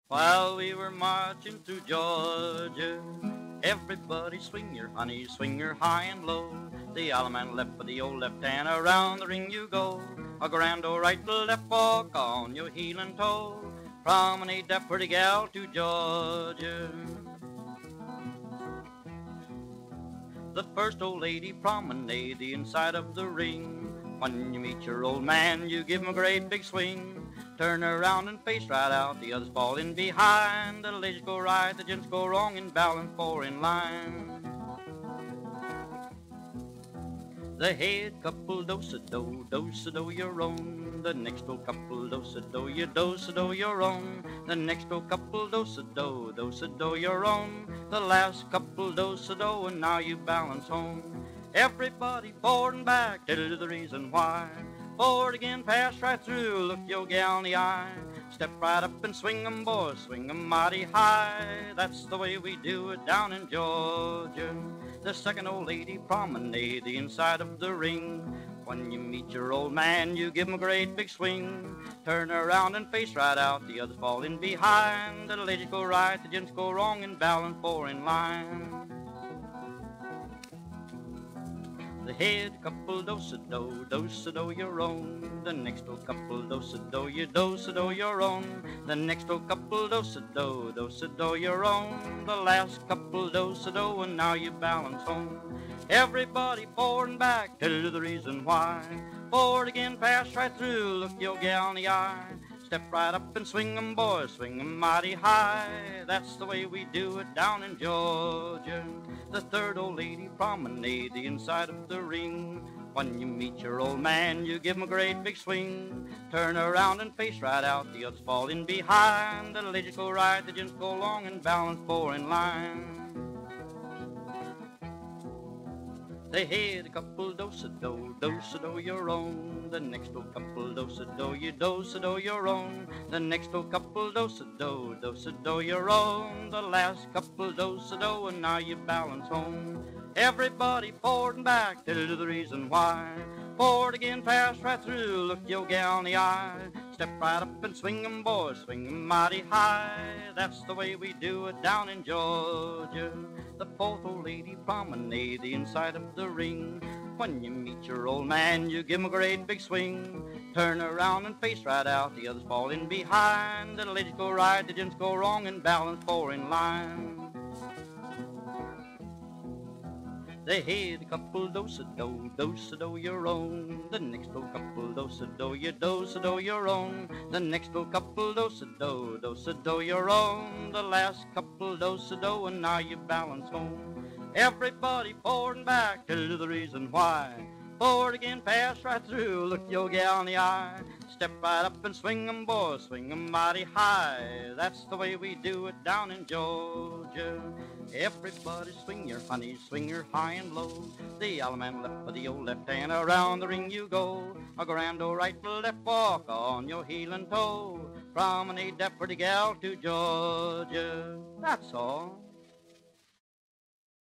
While we were marching through Georgia, everybody swing your honey, swing your high and low. The allemande left with the old left hand, around the ring you go. A grand old right to left walk on your heel and toe. Promenade that pretty gal to Georgia. The first old lady promenade the inside of the ring. When you meet your old man, you give him a great big swing. Turn around and face right out, the others fall in behind. The ladies go right, the gents go wrong, in balance four in line. The head couple do-sa-do, do-sa-do your own. The next old couple do-sa-do, you do-sa-do your own. The next old couple do-sa-do, do-sa-do your own. The last couple do-sa-do, and now you balance home. Everybody forward and back, tell you the reason why. Forward again, pass right through, look your gal in the eye. Step right up and swing 'em, boys, swing 'em mighty high. That's the way we do it down in Georgia. The second old lady promenade the inside of the ring. When you meet your old man, you give him a great big swing. Turn around and face right out, the others fall in behind. The ladies go right, the gents go wrong, in balance four in line. The head couple do-sa-do, do-sa-do your own. The next old couple do-sa-do, you do-sa-do your own. The next old couple do-sa-do, do-sa-do your own. The last couple do-sa-do, and now you balance home. Everybody forward and back, tell you the reason why. Forward again, pass right through, look your gal in the eye. Step right up and swing 'em, boys, swing 'em mighty high. That's the way we do it down in Georgia. The third old lady promenade the inside of the ring. When you meet your old man, you give him a great big swing. Turn around and face right out, the others fall in behind. The ladies go right, the gents go long, and balance four in line. The head couple do-sa-do, do-sa-do your own. The next old couple do-sa-do, you do-sa-do your own. The next old couple do-sa-do, do-sa-do your own. The last couple do-sa-do, and now you balance home. Everybody forward and back, tell you the reason why. Forward again, pass right through, look your gal in the eye. Step right up and swing 'em, boys, swing 'em mighty high. That's the way we do it down in Georgia. The fourth old lady promenade the inside of the ring. When you meet your old man, you give him a great big swing. Turn around and face right out, the others fall in behind. The ladies go right, the gents go wrong, and balance four in line. The head couple do-sa-do, do-sa-do your own. The next old couple do-sa-do, you do-sa-do your own. The next old couple do-sa-do, do-sa-do your own. The last couple do-sa-do, and now you balance home. Everybody forward and back, tell you the reason why. Forward again, pass right through, look your gal in the eye. Step right up and swing 'em, boys, swing 'em mighty high. That's the way we do it down in Georgia. Everybody swing your honey, swing your high and low. The allemande left with the old left hand, around the ring you go. A grand old right to left walk on your heel and toe. Promenade that pretty gal to Georgia. That's all.